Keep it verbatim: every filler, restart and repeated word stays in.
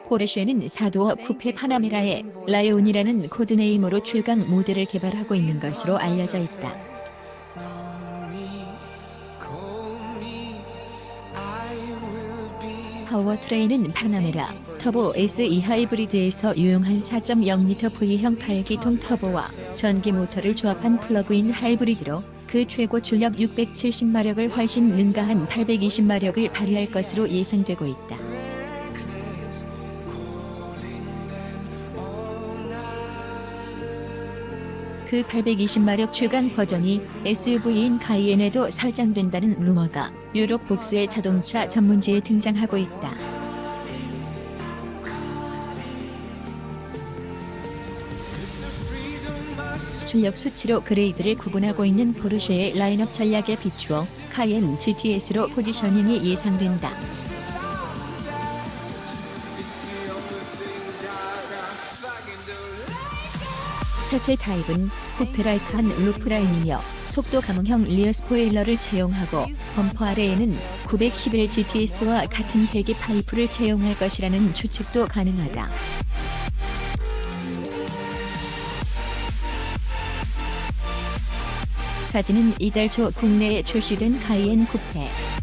포르쉐는 사도어 쿠페 파나메라에 라이온이라는 코드네임으로 최강 모델을 개발하고 있는 것으로 알려져 있다. 파워트레인은 파나메라 터보 에스이 하이브리드에서 유용한 사 점 영 리터 브이형 팔 기통 터보와 전기 모터를 조합한 플러그인 하이브리드로 그 최고 출력 육백칠십 마력을 훨씬 능가한 팔백이십 마력을 발휘할 것으로 예상되고 있다. 그 팔백이십 마력 최강 버전이 에스유브이인 카이엔에도 설정된다는 루머가 유럽 복수의 자동차 전문지에 등장하고 있다. 출력 수치로 그레이드를 구분하고 있는 포르쉐의 라인업 전략에 비추어 카이엔 지티에스로 포지셔닝이 예상된다. 차체 타입은 쿠페라이크한 루프라인이며 속도 감응형 리어 스포일러를 채용하고 범퍼 아래에는 구백십일 지티에스와 같은 배기 파이프를 채용할 것이라는 추측도 가능하다. 사진은 이달 초 국내에 출시된 카이엔 쿠페.